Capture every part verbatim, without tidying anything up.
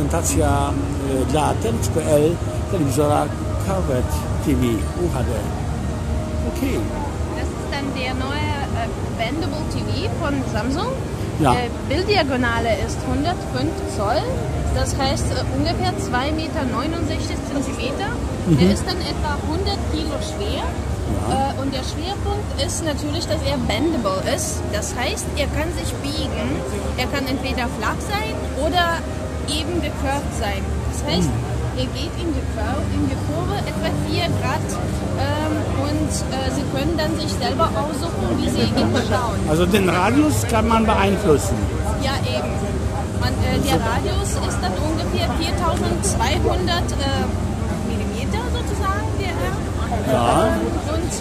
prezentacja y, dla Telix kropka pe el telewizora Curved T V U H D. Okay. Das ist dann der neue äh, Bendable T V von Samsung. Ja. Äh, Bilddiagonale ist hundertfünf Zoll, das heißt äh, ungefähr zwei Meter neunundsechzig Zentimeter. Mhm. Der ist dann etwa hundert Kilo schwer. Ja. Äh, und der Schwerpunkt ist natürlich, dass er bendable ist. Das heißt, er kann sich biegen. Er kann entweder flach sein oder eben gecurved sein. Das heißt, mhm. er geht in die, Curve, in die Kurve etwa vier Grad ähm, und äh, Sie können dann sich selber aussuchen, wie Sie ihn schauen. Also den Radius kann man beeinflussen. Ja, eben. Man, äh, der Radius ist dann ungefähr viertausendzweihundert äh, Millimeter sozusagen, der R. Ja. Und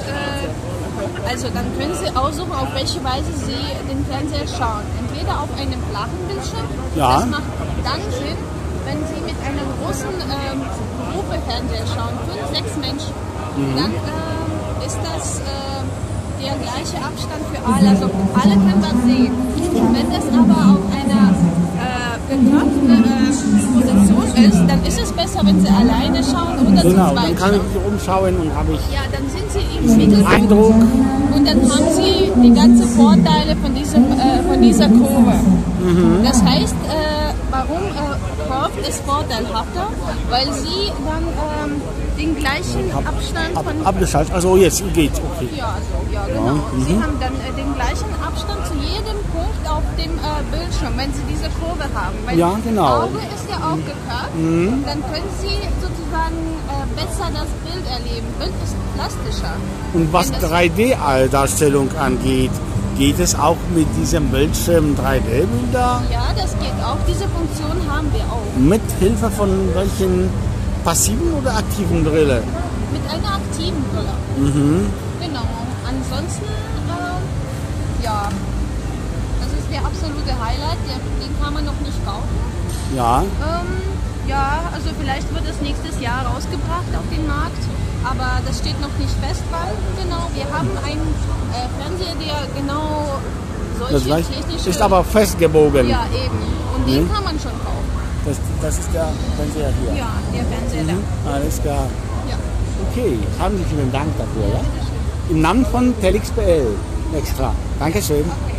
äh, also dann können Sie aussuchen, auf welche Weise Sie den Fernseher schauen. Entweder auf einem flachen Bildschirm, Ja. das macht dann Sinn, wenn Sie mit einem großen ähm, Gruppe-Fernseher schauen, fünf, sechs Menschen, Mhm. dann ähm, ist das äh, der gleiche Abstand für alle, also alle können was sehen. Wenn das aber auf einer äh, geknöpften äh, Position ist, dann ist es besser, wenn Sie alleine schauen oder Genau, zu dann zweit kann ich schauen. mich umschauen und habe ich Ja, dann sind Sie im Mittelpunkt Eindruck. und dann haben Sie die ganzen Vorteile von, diesem, äh, von dieser Kurve. Mhm. Das heißt, äh, warum äh, Curved ist vorteilhafter? Weil Sie dann ähm, den gleichen Ab, Abstand ab, von... abgeschaltet. Also jetzt geht okay. Ja, also, ja, genau. Ja, Sie mhm. haben dann äh, den gleichen Abstand zu jedem Punkt auf dem äh, Bildschirm, wenn Sie diese Kurve haben. Weil Ja, genau. das Auge ist ja auch gekurvt. Mhm. Dann können Sie sozusagen äh, besser das Bild erleben. Bild ist plastischer. Und was Wenn das- drei D-Darstellung angeht, geht es auch mit diesem Bildschirm drei D-Bilder? Ja, das geht auch. Diese Funktion haben wir auch. Mit Hilfe von welchen passiven oder aktiven Brille? Mit einer aktiven Brille. Mhm. Genau. Ansonsten, äh, ja, das ist der absolute Highlight. Der, den kann man noch nicht kaufen. Ja. Ähm, ja, also vielleicht wird es nächstes Jahr rausgebracht auf den Markt, aber das steht noch nicht fest, wann genau. Wir haben einen äh, Fernseher, der genau Das solche gleich technische... ist aber festgebogen. Ja, eben. Und den Mhm. kann man schon kaufen. Das, das ist der Fernseher hier. Ja, der Fernseher Mhm. Alles klar. da. Ja. Okay, haben Sie vielen Dank dafür. Ja? Im Namen von Telix punkt pe el extra. Dankeschön. Okay.